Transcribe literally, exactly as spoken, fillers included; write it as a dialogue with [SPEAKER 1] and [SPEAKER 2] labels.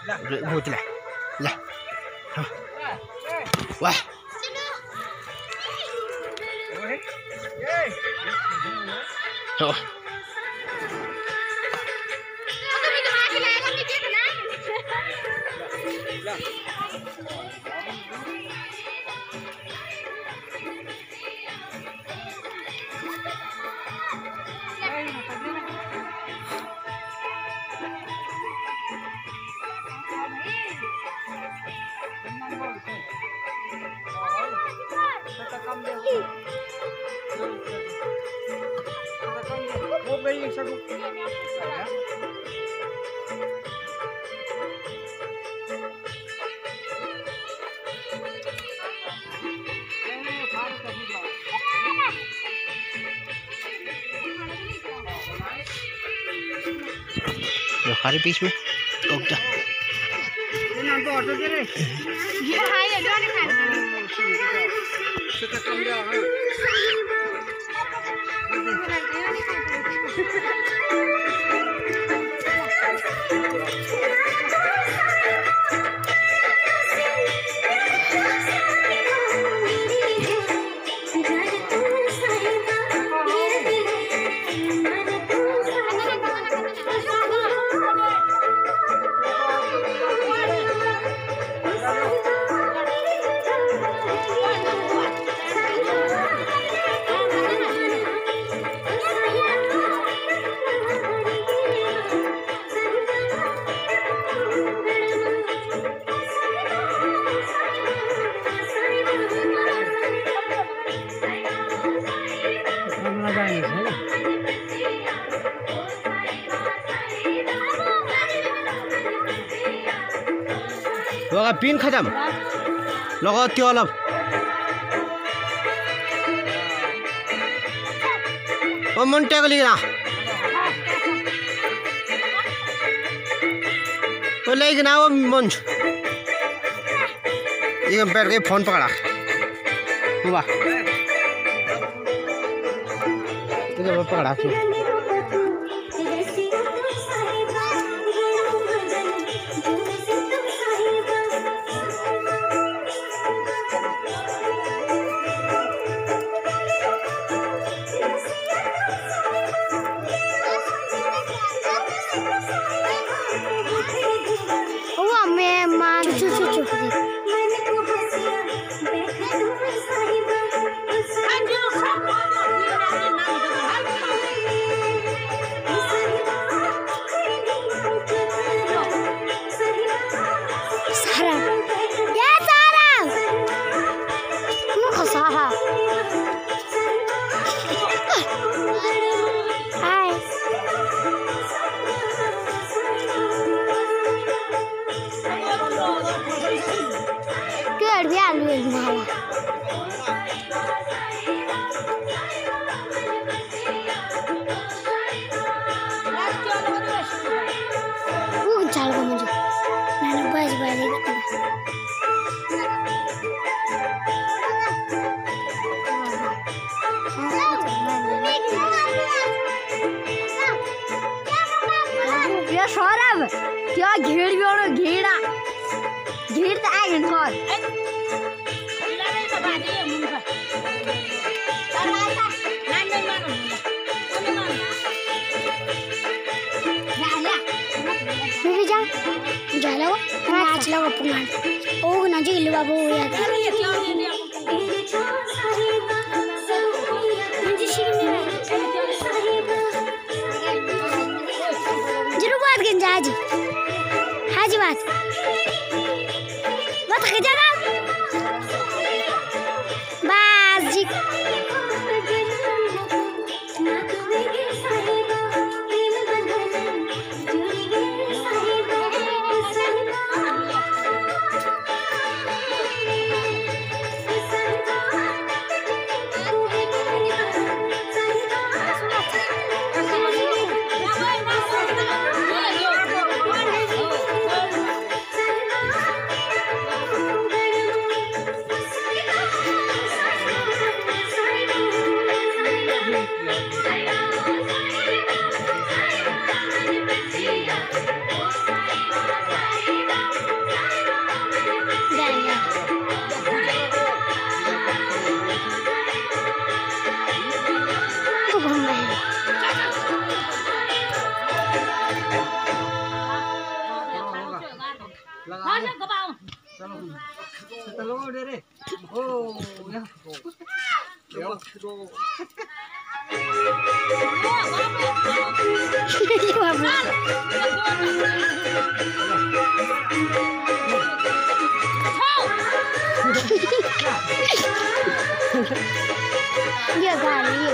[SPEAKER 1] भूत ले ले वाह हो खारी पीस में ओके ये ना तो ऑटो दे रे ये हां ये दो ने खा से तो कम जा हां लगा पिन खत्म लगा त्यो अलग ओ मन टैग लिया ओ लेकिन आओ मंच ये बैठ के फोन पकड़ा वाह तो पकड़ा सौरभ क्या घेड़ भी और घेड़ा घेड़ तो आए हैं और भी जा जाला वो नाच लगा अपना ओ ना जी ले बाबू याद हाजी हाजी बात मत खिजाना बस जी
[SPEAKER 2] ये गाड़ी ये